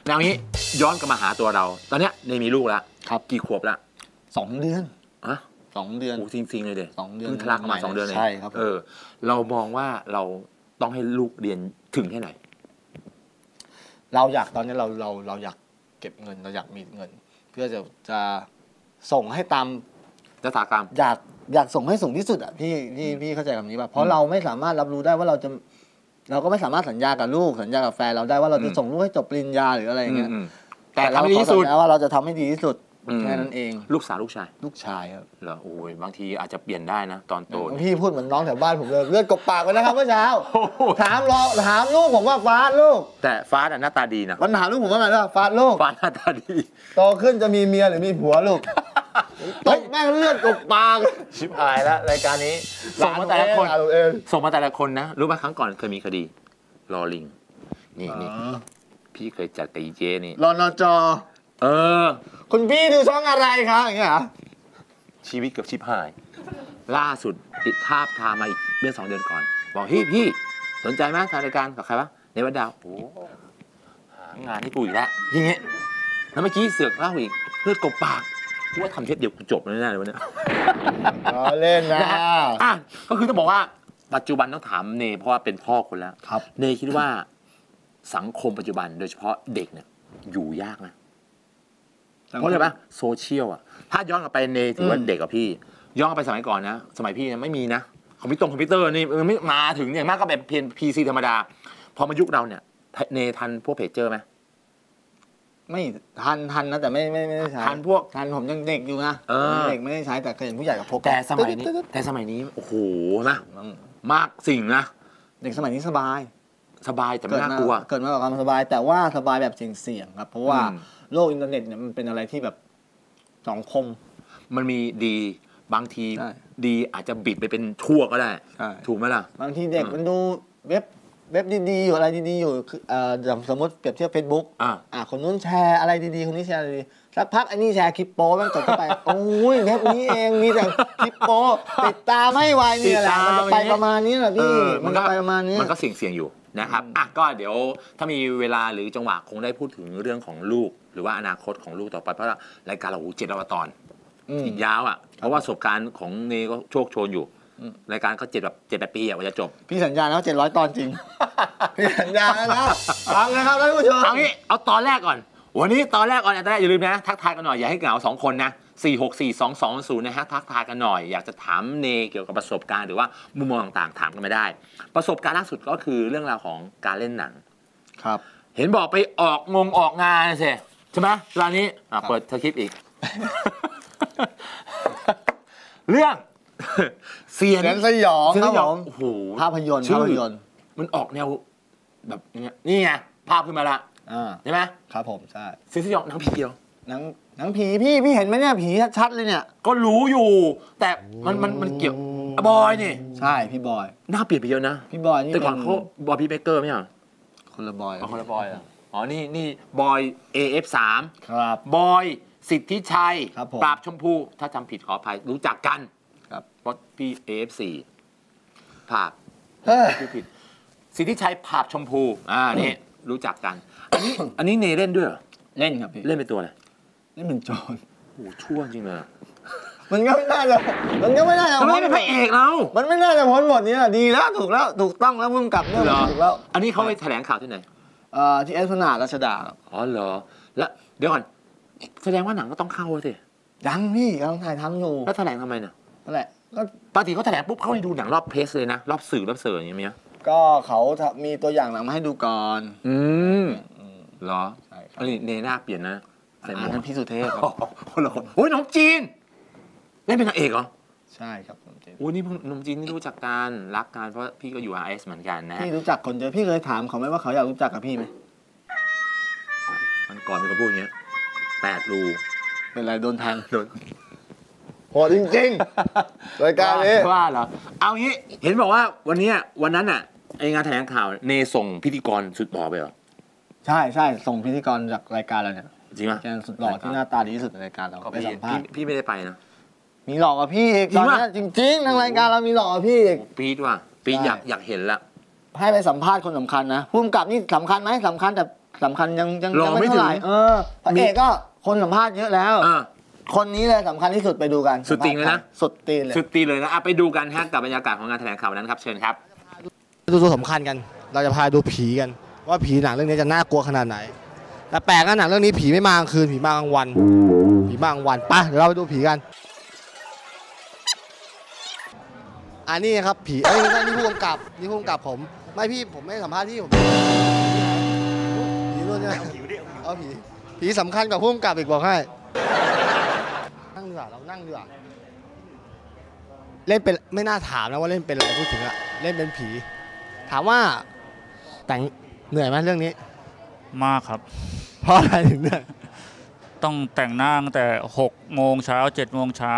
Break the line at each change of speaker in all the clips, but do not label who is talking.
วนี้ย้อนกลับมาหาตัวเราตอนเนี้ยเนมีลูกแล้ว
ครับ
กี่ขวบแล้ว
2 เดือน
อะ
2 เดือน
โอ้จริงๆเลยเด็ก
2 เดือน
เพิ่งทะลักมา2 เดือนเลย
ใช่ครับ
เรามองว่าเราต้องให้ลูกเรียนถึงแค่ไหน
เราอยากตอนนี้เราอยากเก็บเงินเราอยากมีเงิน เพื่อจะส่งให้ตาม
ยถากรรม
อยากส่งให้สูงที่สุดอ่ะพี่เข้าใจคำนี้ป่ะเพราะเราไม่สามารถรับรู้ได้ว่าเราก็ไม่สามารถสัญญากับลูกสัญญากับแฟนเราได้ว่าเราจะส่งลูกให้จบปริญญาหรืออะไรอย่างเงี้ย
แต่เราขอสัญญา
ว่าเราจะทำให้ดีที่สุดแค่นั้นเอง
ลูกสาวลูกชาย
ลูกชายครับ
เหรอโอ้ยบางทีอาจจะเปลี่ยนได้นะตอนโต
พี่พูดเหมือนน้องแถวบ้านผมเลยเลือดกบปากไปนะครับเมื่อเช้าถามลูกผมว่าฟ้าลูก
แต่ฟ้าหน้าตาดีนะ
มันถามลูกผมว่าไงล่ะฟ้าลูก
ฟ้าหน้าตาดี
โตขึ้นจะมีเมียหรือมีผัวลูกตกแม่งเลือดกบปาก
ชิบหายแล้วรายการนี้ส่งมาแต่ละคนนะรู้ไหมครั้งก่อนเคยมีคดีลอลิงนี่พี่เคยจัดกับอีเจนี่
รนจ.คุณพี่ดูช่องอะไรครับอย่างเงี้ย
ชีวิตกับชิบหายล่าสุดติดภาพทามาอีกเดือน2 เดือนก่อนบอกพี่สนใจไหมทำรายการกับใครวะในวัดดาวโอ้หางานให้กูอีกแล้วอย่างเงี้ยแล้วเมื่อกี้เสือกเล่าอีกเลือดกบปากกูว่าทำเทปเดียวกูจบแล้วแน่เลยวันนี้
เล่นนะ
ก็คือต้องบอกว่าปัจจุบันต้องถามเนเพราะว่าเป็นพ่อคนแล้วเนคิดว่าสังคมปัจจุบันโดยเฉพาะเด็กเนี่ยอยู่ยากนะเพราะอะไรปะโซเชียลอะถ้าย้อนกลับไปเนถือว่าเด็กกับพี่ย้อนกลับไปสมัยก่อนนะสมัยพี่ไม่มีนะคอมพิวเตอร์นี่ไม่มาถึงอย่างมากก็แบบเพียง PC ธรรมดาพอมายุคเราเนี่ยเนทันพวกเพจเจอไหม
ไม่ทันนะแต่ไม่ได้ใช้ทันผมยังเด็กอยู่นะเด็กไม่ได้ใช้แต่เคยเห็นผู้ใหญ่กับพก
แต่สมัยนี้โอ้โหนะมากสิ่งนะ
เด็กสมัยนี้สบาย
แต่ไม่น่ากลัว
เกิดมากับความสบายแต่ว่าสบายแบบเสี่ยงครับเพราะว่าโลกอินเทอร์เน็ตเนี่ยมันเป็นอะไรที่แบบสังคม
มันมีดีบางทีดีอาจจะบิดไปเป็นชั่วก็ได้ถูกไหมล่ะ
บางทีเด็กมันดูเว็บดีๆอยู่อะไรดีๆอยู่อย่างสมมติเปรียบเทียบ Facebook คนนู้นแชร์อะไรดีๆคนนี้แชร์อะไรดีสักพักอันนี้แชร์คลิปโป๊มันกดเข้าไปโอ้ยเว็บนี้เองมีแต่คลิปโป๊ติดตามไม่ไหวนี่แหละมันจะไปประมาณนี้แหละพี่มันก็ไปประมาณนี้
มันก็เสี่ยงอยู่นะครับก็เดี๋ยวถ้ามีเวลาหรือจังหวะคงได้พูดถึงเรื่องของลูกหรือว่าอนาคตของลูกต่อไปเพราะรายการเรา7 ตอนอีกยาวเพราะว่าประสบการณ์ของเนก็โชคโชนอยู่รายการก็7-8 ปีว่าจะจบ
พี่สัญญาแล้ว700 ตอนจริงพี่สัญญาแล้วนะฟังนะครับท่านผู้ชม
เอาตอนแรกก่อนวันนี้ตอนแรกก่อนอย่าลืมนะทักทายกันหน่อยอย่าให้เหงา2 คนนะ4642220นะฮะทักทายกันหน่อยอยากจะถามเนเกี่ยวกับประสบการณ์หรือว่ามุมมองต่างๆถามกันไม่ได้ประสบการณ์ล่าสุดก็คือเรื่องราวของการเล่นหนัง
ครับ
เห็นบอกไปออกงานใช่ไหมเวลานี้เปิดสคริปต์อีกเรื่องเสียน
สยองครับผม
โอ้โห
ภาพยนตร์
มันออกแนวแบบนี่ไงภาพขึ้นมาละใช่ไหม
ครับผมใช่
เสียนสยองหนังผีเหรอ
หนังผีพี่เห็นไหมเนี่ยผีชัดๆเลยเนี่ย
ก็รู้อยู่แต่มันเกี่ยวบอยนี่
ใช่พี่บอย
หน้าเปลี่ยนไปเยอะนะ
พี่บอยนี่
แต่ก่อนเขาบอยพีเบเกอร์ไม่ใช่
คนละบอย
คนละบอยนี่บอย AF3
ครับ
บอยสิทธิชัยปราบชมพูถ้าจำผิดขออภัยรู้จักกัน
ครับ
เพราะพี่ AF4 ภาพชื่อผิดสิทธิชัยภาพชมพูนี่รู้จักกันอันนี้เนเล่นด้วยเหรอ
เล่นครับพี่
เล่นเป็นตัวอะไร
เล่นเป็นโจร
โอ้ชั่วจริงเลย
มันก็ไม่ได้เลยมันไม่ได้
เป็นพระเอกเรา
มันไม่ได้จะพ้นหมดนี้ดีแล้วถูกต้องแล้วพุ่งกลับเนี่ยถูกแล้ว
อันนี้เขาไปแถลงข่าวที่ไหน
ที่เอสพนารัชดา
อ๋อเหรอแล้วเดี๋ยวก่อนแสดงว่าหนังก็ต้องเข้าสิ
ยังพี่กำลังถ่ายทำอยู่
แล้วแถลงทำไมเนี่ย
นั่นแหละก็
ปกติเขาแถลงปุ๊บเขาให้ดูหนังรอบเพสเลยนะรอบสื่ออย่างเงี้ย
ก็เขามีตัวอย่างหนังมาให้ดูก่อน
เหรอใช่ครับเนน่าเปลี่ยนนะ
ใส่หมวกท่านพี่สุเทพ
คนละคนโอ้ยน้องจีนเล่นเป็นนางเอกเหรอ
ใช่ครับน้องจีน
โอ้ยนี่น้องจีนนี่รู้จักกันรักกันเพราะพี่ก็อยู่ RS เหมือนกันนะ
พี่รู้จักคนเยอะพี่เคยถามเขาไหมว่าเขาอยากรู้จักกับพี่ไหม
มันก่อนมีคนพูดอย่างเงี้ย8 รู
เป็นไรโดนแทงโหดจริงๆรายการนี้
ว่าเหรอเอางี้เห็นบอกว่าวันนั้นอ่ะไองานแถลงข่าวเนส่งพิธีกรสุดหล่อไปเหรอ
ใช่ส่งพิธีกรจากรายการเราเนี่ย
จริงไหม
สุดหล่อที่หน้าตาดีที่สุดในรายการเราไปสัมภาษณ์
พี่ไม่ได้ไปนะ
มีหล่อกับพี่อีกตอนนี้จริงๆทางรายการเรามีหล่อกับพี่อีก
ปีดว่ะปีอยากเห็นละ
ให้ไปสัมภาษณ์คนสำคัญนะผู้กำกับนี่สำคัญไหมสำคัญแต่สำคัญยังไม่เท่าไหร่พระเอกก็คนสัมภาษณ์เยอะแล้วคนนี้เลยสำคัญที่สุดไปดูกัน
สุดตีนเลยนะ
สุดตีน
เลยนะไปดูกันฮะกับบรรยากาศของงานแถลงข่าวนั้นครับเชิญครับ
ดูตัวสำคัญกันเราจะพาดูผีกันว่าผีหนังเรื่องนี้จะน่ากลัวขนาดไหนแต่แปลกนะหนังเรื่องนี้ผีไม่มากลางคืนผีมากลางวันไปเดี๋ยวเราไปดูผีกันอันนี้ครับผีนี่ผู้กำกับผมไม่พี่ผมไม่สัมภาษณ์พี่ผมผีนู่นใช่ไหมเอาผีสำคัญกว่าผู้กำกับอีกบอกให้นั่งดีกว่าเรานั่งดีกว่าเล่นเป็นไม่น่าถามนะว่าเล่นเป็นอะไรพูดถึงอะเล่นเป็นผีถามว่าแต่งเหนื่อยไหมเรื่องนี้
มากครับ
เพราะอะไรถึงเหนื่อย
ต้องแต่งหน้าตั้งแต่6 โมงเช้า7 โมงเช้า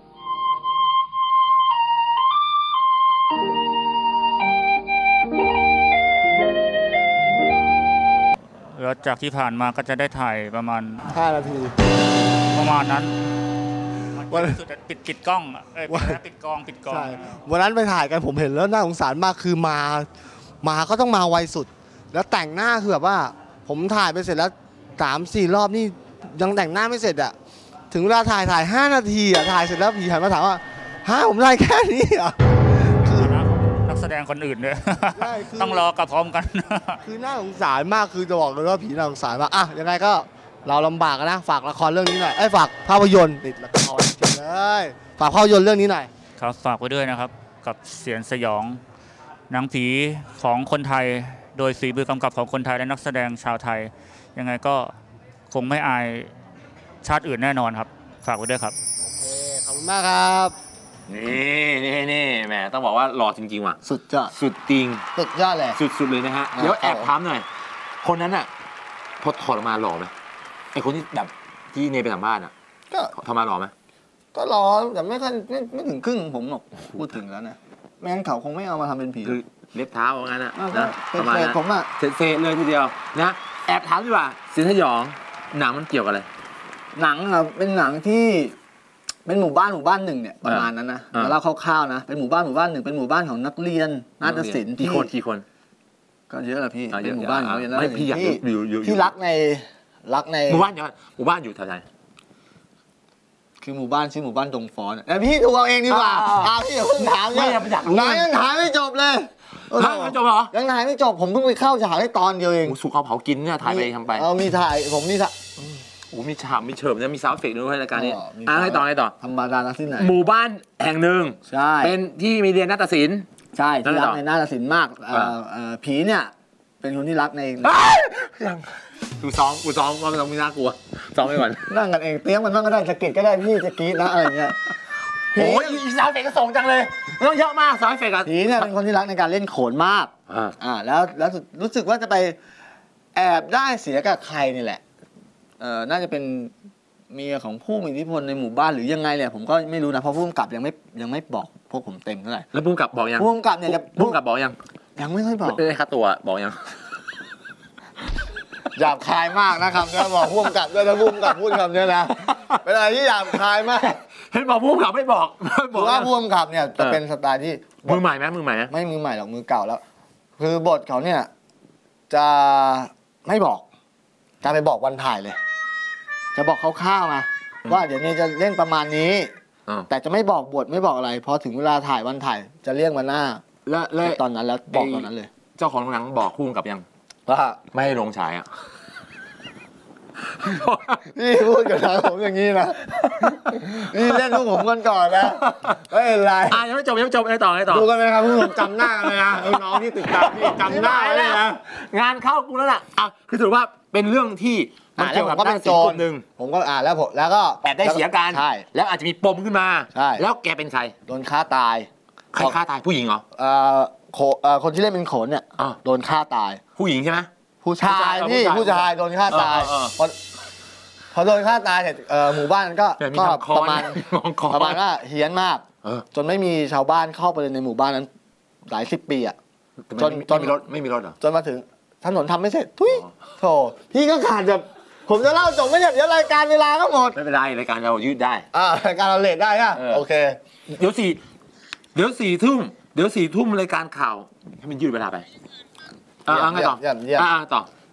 แล้วจากที่ผ่านมาก็จะได้ถ่ายประมาณ
5 นาที
ประมาณนั้นวันสุดปิดกล้องปิดกอง
ใช่วันนั้นไปถ่ายกันผมเห็นแล้วน่าสงสารมากคือมาก็ต้องมาไวสุดแล้วแต่งหน้าคือแบบว่าผมถ่ายไปเสร็จแล้ว3-4 รอบนี่ยังแต่งหน้าไม่เสร็จอ่ะถึงเวลาถ่าย5 นาทีอ่ะถ่ายเสร็จแล้วผีหันมาถามว่าผมได้แค่นี้อ่ะ
คือนักแสดงคนอื่นด้วยต้องรอกับพร้อมกัน
คือน่าสงสารมากคือจะบอกเลยว่าผีน่าสงสารมากยังไงก็เราลำบากนะฝากละครเรื่องนี้หน่อยฝากภาพยนตร์ติดละครจริงเลยฝากภาพยนตร์เรื่องนี้หน่อย
ครับฝากไว้ด้วยนะครับกับเสียงสยองหนังผีของคนไทยโดยฝีมือกำกับของคนไทยและนักแสดงชาวไทยยังไงก็คงไม่อายชาติอื่นแน่นอนครับฝากไว้ด้วยครับ
โอเคขอบคุณมากครับ
นี่แหมต้องบอกว่าหล่อจริงๆว่ะ
สุดยอด
สุดจริง
สุดยอดเลย
สุดเลยนะฮะเดี๋ยวแอบถามหน่อยคนนั้นอ่ะพอถอดออกมาหล่อไหมไอคนที่แบบที่เนไปสัมภาษณ์อ่ะ
ก็
ทำมาหล่อไหม
ก็หล่อแต่ไม่ถึงครึ่งผมหรอกพูดถึงแล้วนะแม่งเขาคงไม่เอามาทำเป็นผี
คือเล็บเท้าอย่างนั้นนะ
ประมาณนั้นผมอ่ะ
เซเลยทีเดียวนะแอบถามดีกว่าสินสยองหนังมันเกี่ยวกับอะไร
หนังครับเป็นหนังที่เป็นหมู่บ้านหนึ่งเนี่ยประมาณนั้นนะแล้วเล่าคร่าวๆนะเป็นหมู่บ้านหนึ่งเป็นหมู่บ้านของนักเรียนนาฏศิลป์
กี่คน
ก็เยอะแหละพี่เป็นหมู่บ้านของนักเรียนนาฏศิลป์
ที่
รักใน
หมู่บ้านอยู่แถวไหน
คือหมู่บ้านชื่อหมู่บ้านดงฟ้อนแต่พี่ดูเอาเองดีกว่าพี่อย่าเพิ่งถาม
ไม่อยากรู้
ยังถามไม่จบเลย
ไม่จบเหรอ
ยังถ่ายไม่จบผมเพิ่งไปเข้าฉากได้ตอนเดียวเอง
สุกเอาเผากินเนี่ยถ่ายไปทำไป
มีถ่ายผมมี
มีฉากมีเฉิมเนี่ยมีซาวด์เอฟเฟกต์ด้วยรายการนี้ให้ต่อ
ธรรมดาที่ไหน
หมู่บ้านแห่งหนึ่ง
ใช่
เป็นที่มีเรียนนาฏศิลป์
ใช่ที่รักในนาฏศิลป์มากผีเนี่ยเป็นคนที่รักใน
กูซ้อมว่ามันต้องมีน่ากลัวซ้อมไปก่อน
นั่งกันเองเตี้ยมันก็ได้สะกิดก็ได้พี่จะกรี๊ดนะอะไรเงี้ย
โอ้ยซาวด์เอฟเฟกต์ก็ส่งจังเลยต้องเยอะมากซาวด์เอฟเฟกต์
ผีเนี่ยเป็นคนที่รักในการเล่นโขนมากแล้วรู้สึกว่าจะไปแอบได้เสียกับใครนี่แหละน่าจะเป็นเมียของผู้มีอิทธิพลในหมู่บ้านหรือยังไงเนี่ยผมก็ไม่รู้นะเพราะผู้กำกับยังไม่บอกพวกผมเต็มเท่าไหร่
แล้วผู้กำกับบอกยัง
ผู้กำกับเนี่ย
ผู้กำกับบอก
ยังไม่ค่อยบอก
ค่าตัวบอกยัง
หยาบคายมากนะครับเนี่ยบอกผู้กำกับด้วยนะผู้กำกับพูดคำนี้นะเป็นอะไรที่หยาบคายมาก
เห็นบอกผู้กำกับไม่บอก
ว่าผู้กำกับเนี่ยจะเป็นสไตล์ที่
มือใหม่ไหมไม่มือให
ม่หรอกมือเก่าแล้วคือบทเขาเนี่ยจะไม่บอกจะไปบอกวันถ่ายเลยจะบอกคร่าวๆมาว่าเดี๋ยวนี้จะเล่นประมาณนี้แต่จะไม่บอกบทไม่บอกอะไรพอถึงเวลาถ่ายวันถ่ายจะเรียกมาหน้าและตอนนั้นแล้วบอกตอนนั้นเลย
เจ้าของหนังบอกคู่กับยัง
ว่า
ไม่ให้ลงฉายอ่ะ
นี่พูดกับทางผมอย่างนี้นะนี่เล่นพวกผมกันก่อนนะไม่เป็นไร
ยังไม่จบให้ต่อ
ดูกันไหมครับพวกผมจำหน้าเลยนะน้องที่ติดตามนี่จำหน้าเลยนะ
งานเข้ากูแล้วล่ะคือถือว่าเป็นเรื่องที่
มันเกี่ยวกับเป็นโจรหนึ่งผมก็แล้วก็
แอบได้เสียกัน
ใช่
แล้วอาจจะมีปมขึ้นมา
ใช่
แล้วแกเป็นใคร
โดนฆ่าตาย
ใครฆ่าตายผู้หญิงเหรอ
คนที่เล่นเป็นโขนเนี่ยโดนฆ่าตาย
ผู้หญิงใช่ไหม
ผู้ชายนี่ผู้ชายโดนฆ่าตายพอโดนฆ่าตายเสร็จหมู่บ้านก็ประมาณว่าเฮี้ยนมากจนไม่มีชาวบ้านเข้าไปในหมู่บ้านนั้นหลาย10 ปีอ่ะ
จนไม่มีรถเหรอ
จนมาถึงถนนทำไม่เสร็จทุยโธ่พี่ก็ขาดแบบผมจะเล่าจบไม่เดี๋ยวรายการเวลาก็หมด
ไม่เป็นไรรายการเรายืดได้
รายการเราเลทได้ฮะโอเค
เดี๋ยว4 ทุ่มรายการข่าวให้มันยืดเวลาไปไงต่อ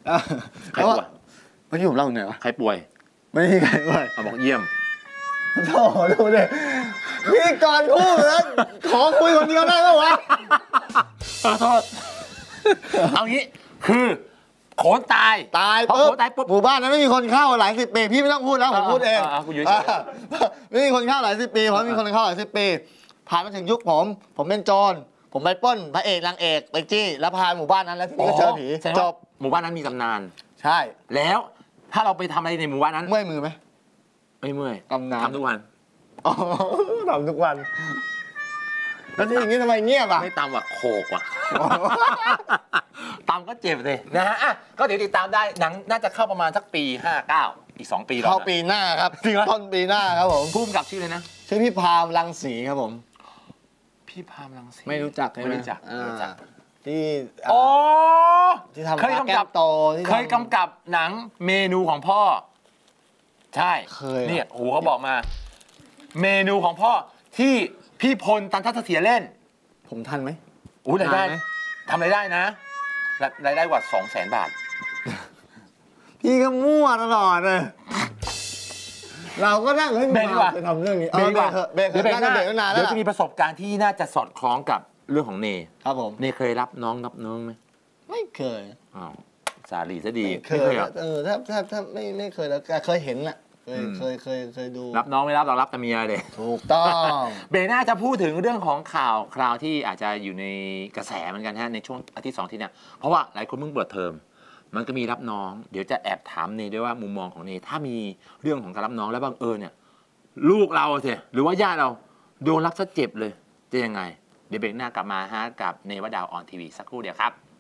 ใครป่วย
เมื่อกี้ผมเล่าไงวะ
ใครป่วย
ไม่มีใครป่วย
บอกเยี่ยม
โถ่ดูดิพี่ก่อนคู่แล้วขอคุยคนเดียวได้ไหมวะ
ขอโทษเอางี้คือโขนตาย
ตาย
พอ
ปุ๊
โขนตายปุ๊บ
หมู่บ้านนั้นไม่มีคนเข้าหลายสิบปีพี่ไม่ต้องพูดแล้วผมพูดเอง
กูอยู่เฉย
ไม่มีคนเข้าหลายสิบปีเพราะมีคนเข้าหลายสิบปีผ่านมาถึงยุคผมเป็นโจรผมไปปล้นพระเอกนางเอกไปจี้แล้วพาหมู่บ้านนั้นแล้วทีนี้ก็เจอผี
แสดง
จ
ว่า
บ
หมู่บ้านนั้นมีตำนาน
ใช่
แล้วถ้าเราไปทำอะไรในหมู่บ้านนั้น
เมื่อยมือไหม
ไม่เมื่อย
ตำนาน
ทำทุกวัน
อ๋อทำทุกวันแล้วที่อย่างนี้ทำไมเงียบอ่ะ
ไม่ตำว่ะโขกว่ะ ตำก็เจ็บเลยนะฮะอ่ะก็เดี๋ยวติดตามได้หนังน่าจะเข้าประมาณสักปี 59 อีก 2 ปีแล้ว
เข้า
นะ
ปีหน้าครับ
จริงเหรอ
ต้นปีหน้าครับผม
พุ่มกับชื่อเลยนะ
ชื่อพี่พามรังสีครับผม
พี่พามรังสี
ไม่รู้จักใช่ไหม
ไม่รู้จัก
อ่า
ไม่รู้จัก
ที่
อ๋อ
ที่ทำ
เคยกำกับ
แก้มโตที่
เคยกำกับหนังเมนูของพ่อ ใช่
เคย
เนี่ยโอ้โหเขาบอกมา เมนูของพ่อที่พี่พลตันทัศเสียเล่น
ผมทันไหม
อู้รายได้
ทันไหม
ทำรายได้นะรายได้กว่า 200,000 บาท
พี่ก็มั่วตลอดเลยเราก็นั่งเฮ้ย
เบรกดีกว่า
ไปทำเรื่องนี้
เบรกดีกว่า
เบรกเถอะน่าจะเบรกตั้งนานแล้
เดี๋
ว
ยวจะมีประสบการณ์ที่น่าจะสอดคล้องกับเรื่องของเน
ครับผม
เนเคยรับน้องไหม
ไม่เคย
อ้าวสาลีซะดี
ไม่เค
ไม่
ย
เคยเหรอ
ถ้าไม่เคยแล้วเคยเห็นน่ะเคยดู
รับน้องไม่รับเรารับแต่เมียเลย
ถูกต้อง
เบรกหน้าจะพูดถึงเรื่องของข่าวคราวที่อาจจะอยู่ในกระแสเหมือนกันฮะในช่วงอาทิตย์2 อาทิตย์เนี่ยเพราะว่าหลายคนเพิ่งเปิดเทอมมันก็มีรับน้องเดี๋ยวจะแอบถามเนด้วยว่ามุมมองของเนถ้ามีเรื่องของการรับน้องแล้วบังเอิญเนี่ยลูกเราเถอะหรือว่าญาติเราโดนรับซะเจ็บเลยจะยังไงเดี๋ยวเบรกหน้ากลับมาฮะกับเนวดาวออนทีวีสักครู่เดียวครับ